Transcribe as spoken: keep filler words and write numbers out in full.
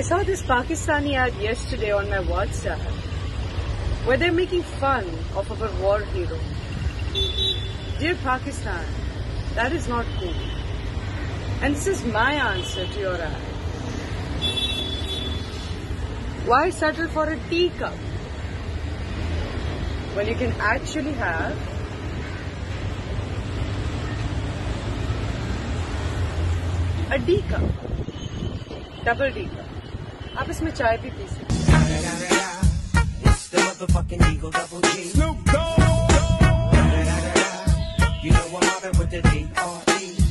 saw this Pakistani ad yesterday on my WhatsApp where they're making fun of our war hero. Dear Pakistan, that is not cool. And this is my answer to your ad. Why settle for a teacup when you can actually have a D cup, double D cup. आप इसमें चाय भी P सकते हैं. It's the motherfucking Eagle Double G. Snoop Dogg. You know I'm mobbing with the D R E.